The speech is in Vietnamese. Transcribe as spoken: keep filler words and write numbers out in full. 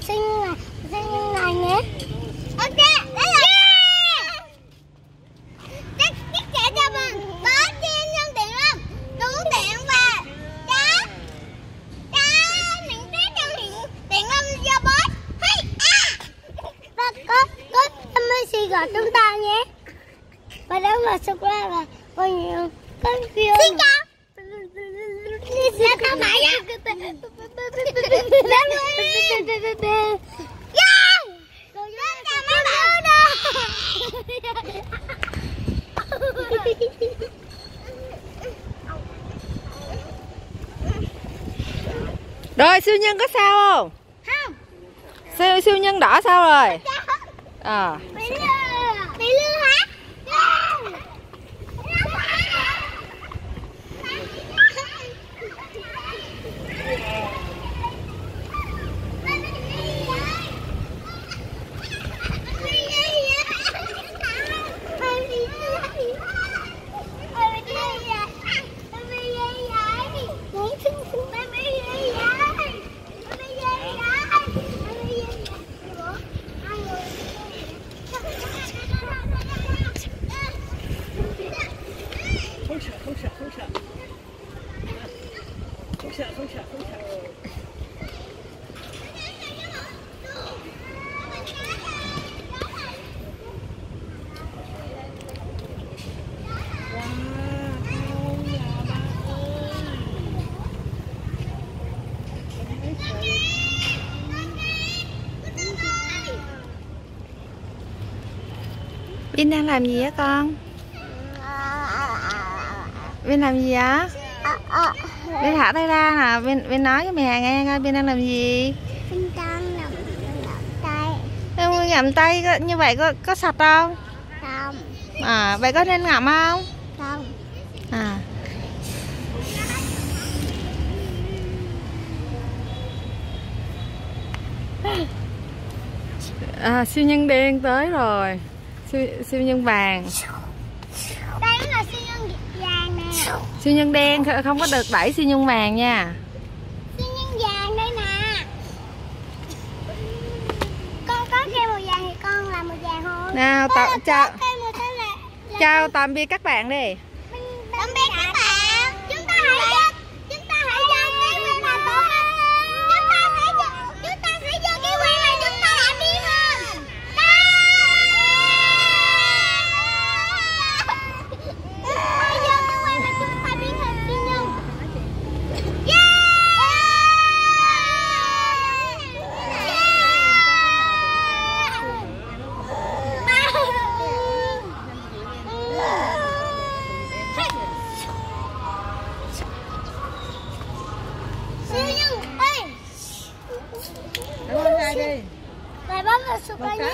siêu nhân này, siêu nhân này nhé. Ok, đấy là chắc chắc sẽ cho mình có siêu nhân điện lâm đủ điện và cho cho những cái trong điện điện lâm do boss hay à và có có Messi gọi chúng ta nhé. Và đó là sô cô la là bao nhiêu con phiêu. Xin chào. Là tao mày á. Rồi siêu nhân có sao không? Không. Siêu siêu nhân đỏ sao rồi? À. Bị lừa. Bị lừa hả? Không sợ, không sợ, không sợ. Không sợ, không sợ, không sợ. Vin đang làm gì á con? Vin làm gì á? Vin thả tay ra nè, Vin Vin nói với mẹ nghe coi Vin đang làm gì? Vin đang làm tay. Vin ngậm tay như vậy có có sạch không? Không. À vậy có nên ngậm không? Không. À. À, siêu nhân đen tới rồi. Siêu, siêu nhân vàng. Đây là siêu nhân vàng nè. Siêu nhân đen không có được đẩy siêu nhân vàng nha. Siêu nhân vàng đây nè. Con có cây màu vàng thì con làm màu vàng thôi. Nào tạm chào cây màu xanh là, là chào tạm biệt các bạn đi. Tạm biệt các bạn. Chúng ta hãy giơ, chúng ta hãy giơ cái quyền là tốt. Chúng ta hãy giơ, chúng ta hãy giơ cái quyền là chúng ta đã biến hơn. Hãy giơ cái quyền là chúng ta biến thành siêu nhân. Siêu nhân ơi. Cảm ơn ai đi. Lại bấm vào sụp ra nhé.